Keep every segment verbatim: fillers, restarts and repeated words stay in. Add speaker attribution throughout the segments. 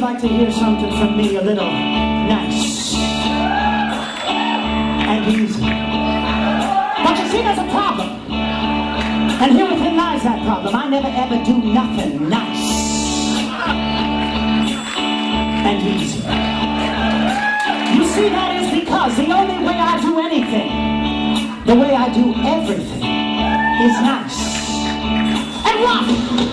Speaker 1: like to hear something from me a little nice and easy. But you see, there's a problem. And here within lies that problem. I never ever do nothing nice and easy. You see, that is because the only way I do anything, the way I do everything, is nice and rough.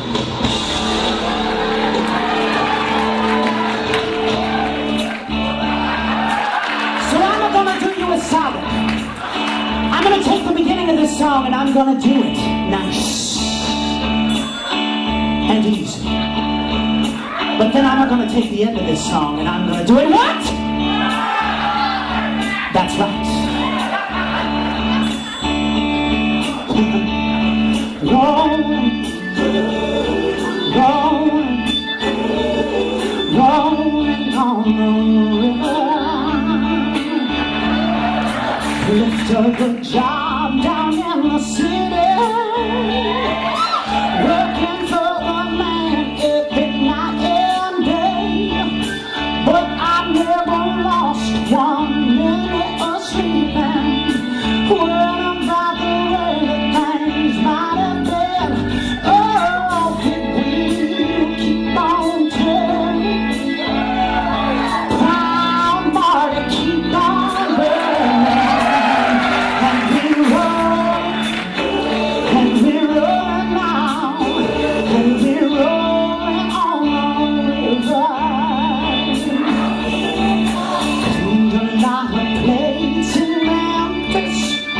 Speaker 1: So I'm gonna do you a solid. I'm gonna take the beginning of this song and I'm gonna do it nice and easy. But then I'm gonna take the end of this song and I'm gonna do it what? That's right. Rolling, rolling, rolling on the river. Lift a good job down in the city, working for a man every night and day. But I never lost one minute of sleeping, worrying about the way that things might have been. Oh, big wheel, keep on turning. Proud Marty, keep on burning. And we roll, and we're rolling now, and we're rolling on the river. Cleaned a lot of plates in Memphis,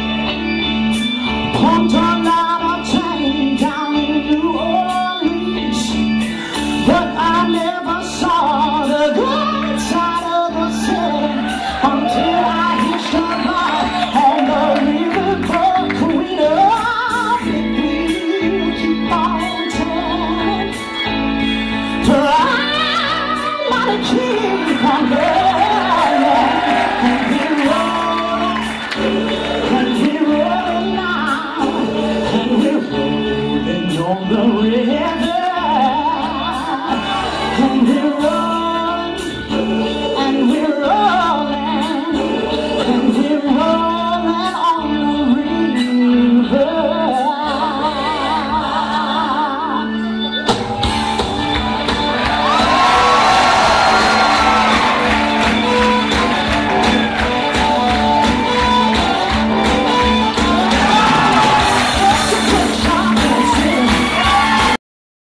Speaker 1: pumped a lot of train down in New Orleans, but I never saw the good side of the city until I hitched a ride on the riverboat Riedel. Big wheel, keep on turning. Proud Marty, keep on burning. And we're rolling, and we're rolling now, and we're rolling on the river.